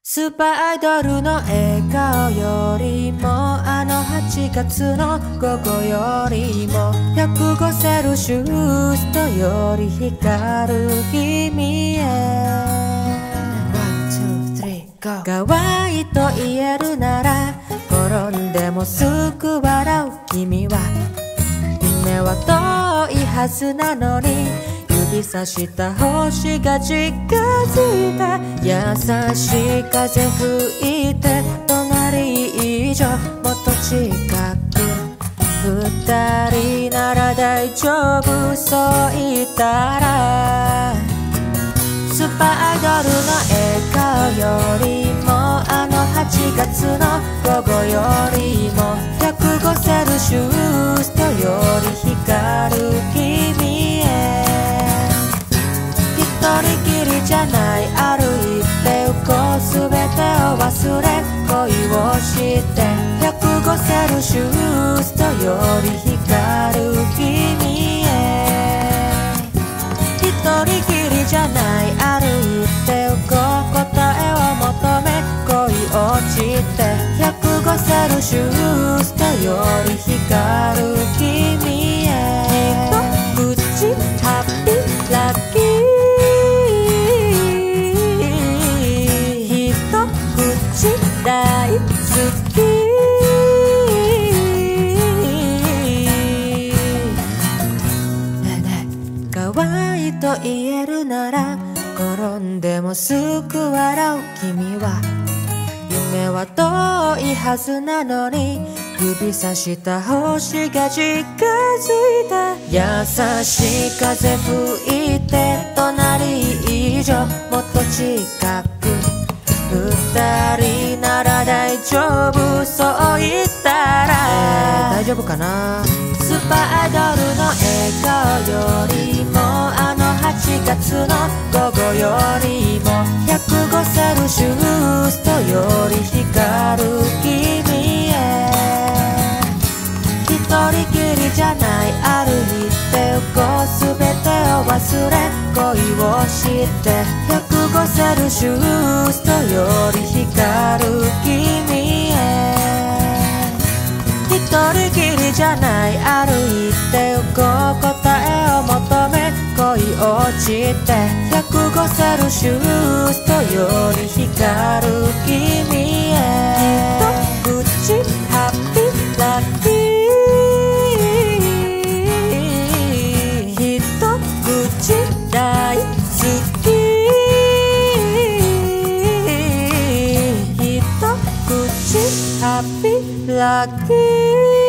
スーパーアイドルの笑顔よりもあの8月の午後よりも105セルシウスとより光る君へ One, two, three, go 可愛いと言えるなら転んでもすぐ笑う君は夢は遠いはずなのに指さした星が近づいた優しい風吹いて隣以上もっと近く二人なら大丈夫そう言ったらスーパーアイドルの笑顔よりもあの8月の午後よりも105セルシウスとより光る君へ一人きりじゃない歩いてゆこうすべてを忘れ恋をして105セルシウスとより光る君へ一人きりじゃない歩いてゆこう答えを求め恋落ちて105セルシウスとより光る君へ一口ハッピーラッキー大好きねえねえ可愛いと言えるなら転んでもすぐ笑う君は夢は遠いはずなのに指さした星が近づいた優しい風吹いて隣以上もっと近く二人なら大丈夫そう言ったら大丈夫かなスーパーアイドルの笑顔よりもあの8月の午後よりも105セルシウスとより光る君へ一人きりじゃない歩いてゆこうすべてを忘れ恋をして105セルシウスとより光る君へ一人きりじゃない歩いてゆこう答えを求め恋落ちて105セルシウスとより光る君へ一口ハッピーラッキー大好き一口ハッピーラッキー